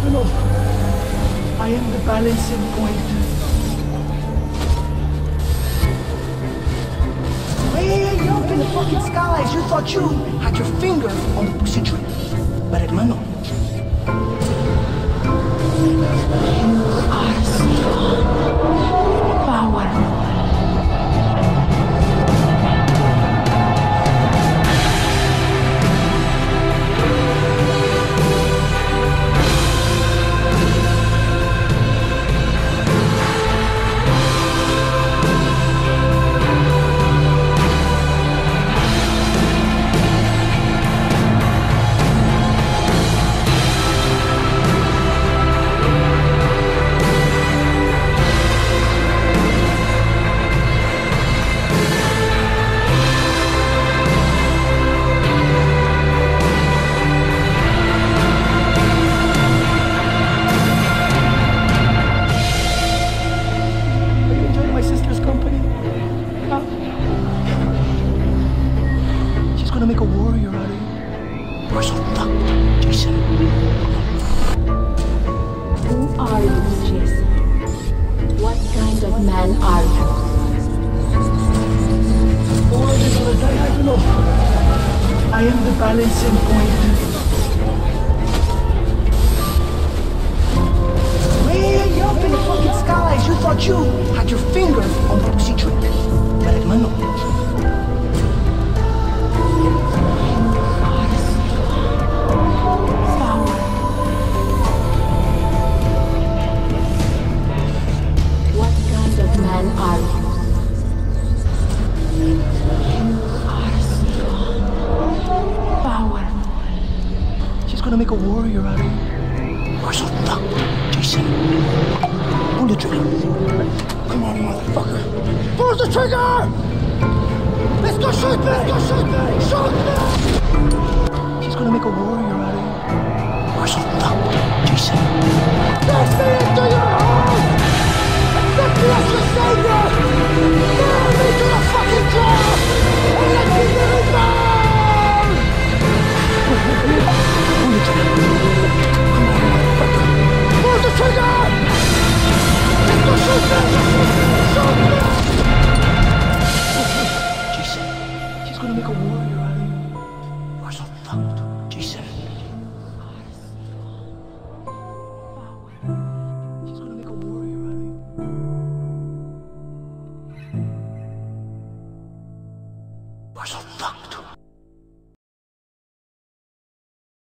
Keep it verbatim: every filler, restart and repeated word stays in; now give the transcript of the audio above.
diagonal. I am the balancing point. Way up in the fucking skies, you thought you had your finger on the pussy tree. But hermano, you are strong, powerful. Make a warrior out of you. You're so fucked, Jason. Who are you, Jason? What kind of man are you? Forward on the diagonal. I am the balancing point. Way up in the fucking skies, you thought you had your finger on the pussy tree. But hermano, man are you? You are strong, powerful. She's gonna make a warrior out of you. You're so fucked, Jason. Pull the trigger. Come on, motherfucker. Pull the trigger! Let's go shoot me! Let's go shoot me! Shoot me! She's gonna make a warrior out of you. You're so fucked, Jason. Let's see into your house! Let me as your savior! Nail me to the fucking cross! And let me live down! Pull the trigger. Come on, motherfucker. Pull the trigger! Let's go shoot me! Shoot me! Jason, she's gonna make a warrior out of you. You're so fucked, Jason. She's gonna make a warrior out of you. You're so fucked.